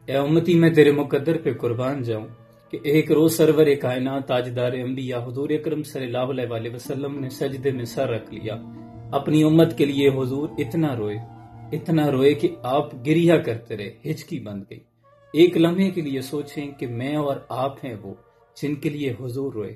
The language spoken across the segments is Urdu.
اے امتی میں تیرے مقدر پہ قربان جاؤں کہ ایک روز سرور کائنات تاجدار انبیاء حضور اکرم صلی اللہ علیہ وآلہ وسلم نے سجدے میں سر رکھ لیا. اپنی امت کے لیے حضور اتنا روئے کہ آپ گریہ کرتے رہے، ہچکی بند گئی. ایک لمحے کے لیے سوچیں کہ میں اور آپ ہیں وہ جن کے لیے حضور روئے.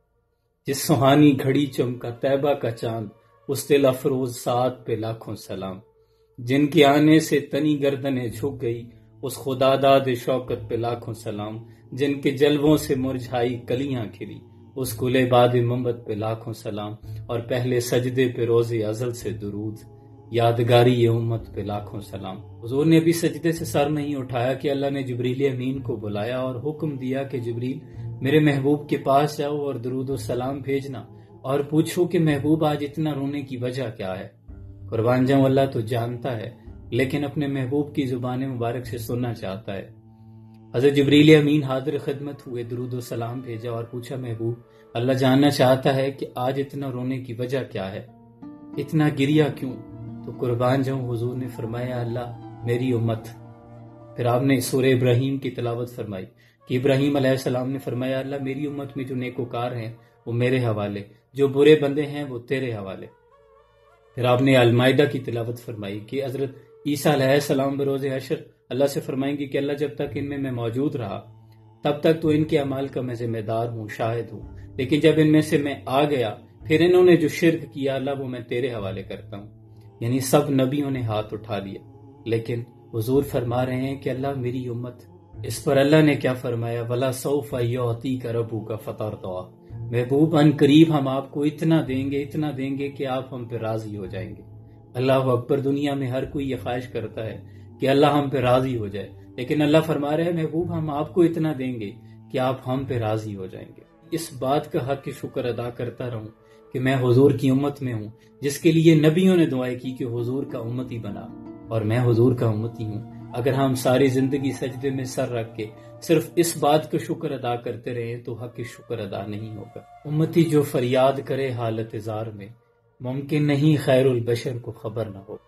جس سہانی گھڑی چمکا طیبہ کا چاند، اس دل افروز ساتھ پہ لاکھوں سلام. جن کے آنے سے تنی گردنیں جھک گئی، اس خدا داد شوکت پہ لاکھوں سلام. جن کے جلووں سے مرجھائی کلیاں کھلی، اس گلے باد محبت پہ لاکھوں سلام. اور پہلے سجدے پہ روز ازل سے درود، یادگاری یہ امت پہ لاکھوں سلام. حضور نے بھی سجدے سے سر نہیں اٹھایا کہ اللہ نے جبریل امین کو بلایا اور حکم دیا کہ جبریل میرے محبوب کے پاس جاؤ اور درود و سلام بھیجنا اور پوچھو کہ محبوب آج اتنا رونے کی وجہ کیا ہے. قربان جاؤں اللہ تو جانتا ہے، لیکن اپنے محبوب کی زبان مبارک سے سننا چاہتا ہے. حضرت جبریل امین حاضر خدمت ہوئے، درود و سلام بھیجا اور پوچھا محبوب اللہ جاننا چاہتا ہے کہ آج اتنا رونے کی وجہ کیا ہے، اتنا گریہ کیوں؟ تو قربان جاؤں حضور نے فرمایا اللہ میری امت. پھر آپ نے سورہ ابراہیم کی تلاوت فرمائی کہ ابراہیم علیہ السلام نے فرمایا اللہ میری امت میں جو نیکوکار ہیں وہ میرے حوالے، جو برے بندے ہیں وہ تیرے حوالے. پھر آپ نے المائدہ کی تلاوت فرمائی کہ حضرت عیسیٰ علیہ السلام بروز حشر اللہ سے فرمائیں گے کہ اللہ جب تک ان میں موجود رہا تب تک تو ان کے اعمال کا میں ذمہ دار ہوں، شاہد ہوں، لیکن جب ان میں سے میں آ گیا پھر انہوں نے جو شرک کیا اللہ وہ میں تیرے حوالے کرتا ہوں. یعنی سب نبیوں نے ہاتھ اٹھا لیا، لیکن حضور فرما رہے ہیں کہ اللہ میری امت. اس پر اللہ نے کیا فرمایا وَلَا سَوْفَ يُعْطِيكَ رَبُّكَ فَتَرْضَىٰ. محبوب ان قریب ہم آپ کو اتنا دیں گے کہ آپ ہم پہ راضی ہو جائیں گے. اللہ اکبر. دنیا میں ہر کوئی یہ خواہش کرتا ہے کہ اللہ ہم پہ راضی ہو جائے، لیکن اللہ فرما رہے ہیں محبوب ہم آپ کو اتنا دیں گے کہ آپ ہم پہ راضی ہو جائیں گے. اس بات کا حق شکر ادا کرتا رہوں کہ میں حضور کی امت میں ہوں، جس کے لیے نبیوں نے دعائیں کی کہ حضور کا امتی بنا، اور میں حضور کا امتی ہوں. اگر ہم ساری زندگی سجدے میں سر رکھ کے صرف اس بات کا شکر ادا کرتے رہیں تو حق شکر ادا نہیں ہوگا. امتی جو فریاد کرے حالت زار میں، ممکن نہیں خیر البشر کو خبر نہ ہو.